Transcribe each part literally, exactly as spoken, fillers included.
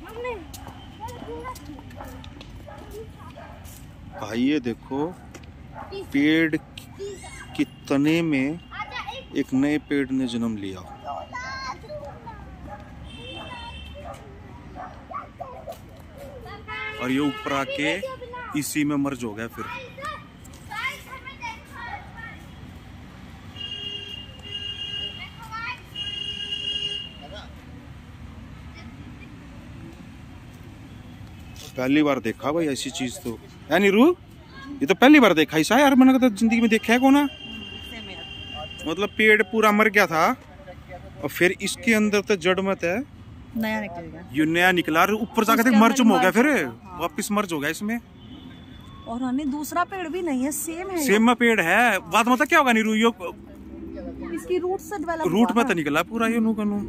भाई ये देखो पेड़ कितने में एक नए पेड़ ने जन्म लिया। और ये ऊपर आके इसी में मर्ज हो गया फिर। पहली बार देखा भाई ऐसी चीज तो है नीरू, ये तो पहली बार देखा ऐसा यार। मैंने तो जिंदगी में देखा है कौन। मतलब पेड़ पूरा मर गया था और फिर इसके अंदर तो जड़ मत है, नया निकलेगा। ये नया निकला, ऊपर जाकर मर्ज हो गया फिर। हाँ। वापिस मर्ज हो गया इसमें। और हमें दूसरा पेड़ भी नहीं है, सेम है। सेम में पेड़ है। बात मतलब क्या होगा नीरू, यो इसकी रूट से डेवलप रूट में तो निकला पूरा ये नू कनू।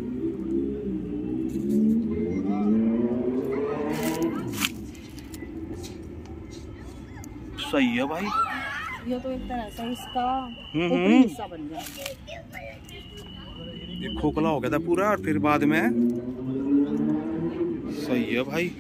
सही है भाई। ये तो एक तरह से इसका ऊपरी हिस्सा बन गया। ये खोखला हो गया था पूरा और फिर बाद में सही है भाई।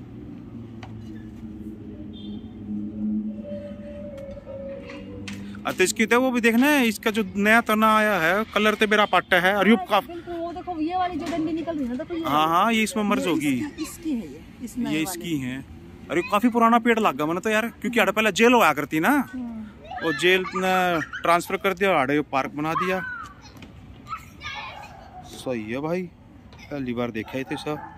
अच्छा इसकी तो वो भी देखना है, इसका जो नया तना आया है कलर तो मेरा पट्टा है। और ये वो देखो ये वाली जो डंडी निकल रही है ना, तो हाँ हाँ ये इसमें मर्ज होगी। इसकी है ये, इसमें ये इसकी है। अरे काफी पुराना पेड़ लग गया मैंने तो यार, क्योंकि आड़े पहले जेल होया करती ना, वो जेल ने ट्रांसफर कर दिया, आड़े पार्क बना दिया। सही है भाई, पहली बार देखा है तो सब।